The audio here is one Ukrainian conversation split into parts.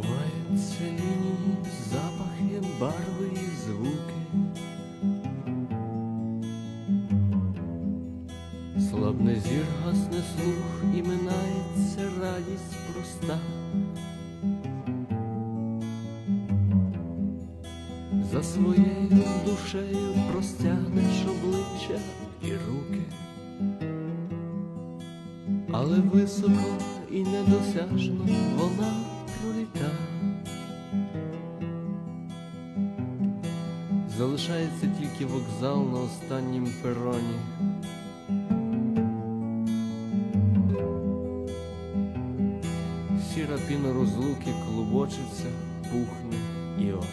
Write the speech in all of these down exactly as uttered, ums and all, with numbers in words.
Збиваються лінії, запахи, барви і звуки. Слабне зір, гасне слух, і минається радість проста. За своєю душею простягнеш обличчя і руки, але високо і недосяжно вона проліта. Залишається тільки вокзал на останнім пероні. Сіра піна розлуки клубочиться, пухне і от.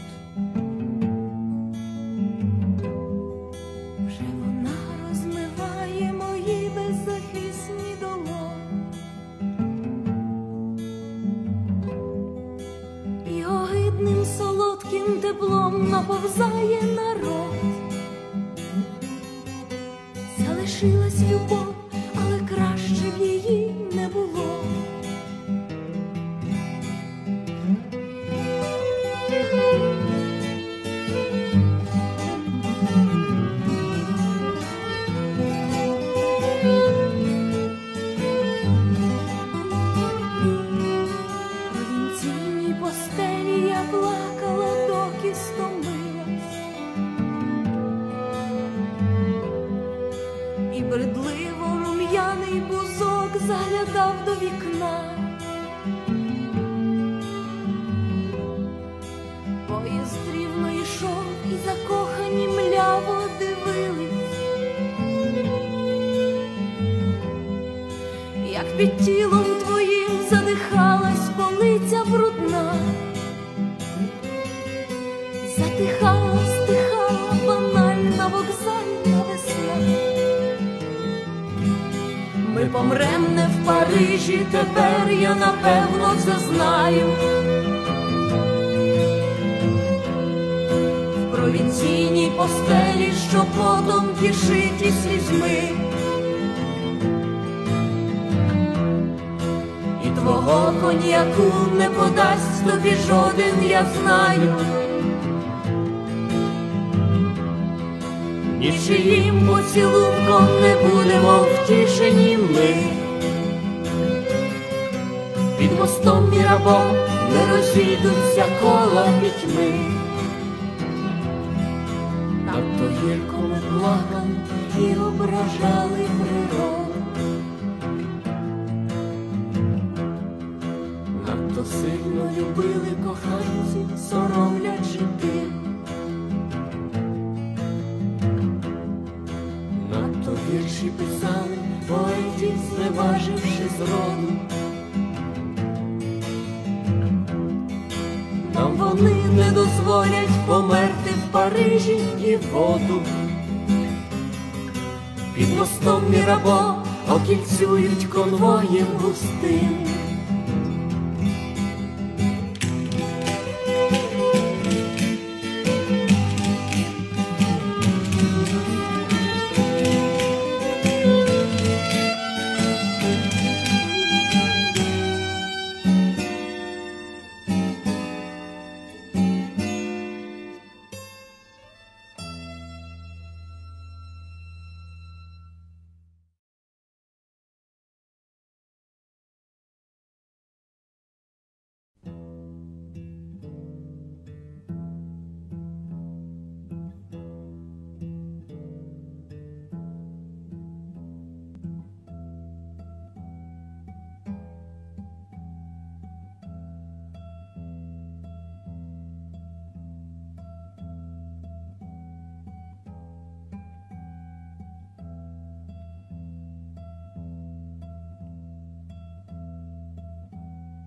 Вже вона розмиває мої беззахисні долоні і огидним солодким теплом наповзає на рот. Залишилась любов, але краще б її не було. Провінційній постелі я плакала, доки стомилась, і бредливо рум'яний бузок заглядав до вікна. Поїзд рівно йшов, і закохані мляво дивились, як під тілом твоїм задихалась полиця брудна. Затихала, стихала банальна вокзальна весна. Ми помрем не в Парижі, тепер я напевно це знаю. В провінційній постелі, що потом кишить із слізьми. І твого коньяку не подасть тобі жоден, я знаю. Нічиїм поцілунком не будемо втішені ми. Під мостом Мірабо не розійдуться кола пітьми. Надто гірко ми плакали і ображали природу. Надто сильно любили коханці, соромлячи ти. Надто вірші писали поетів, зневаживши зроду. Нам вони не дозволять померти в Парижі і воду. Під мостом Мірабо окільцюють конвоєм густим.